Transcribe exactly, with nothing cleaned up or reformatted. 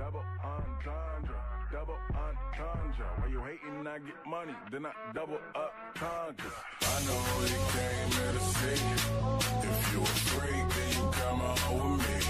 double entendre, double entendre. Why you hating? I get money, then I double up conquer. I know you came here to see. If you a freak, then you come on with me.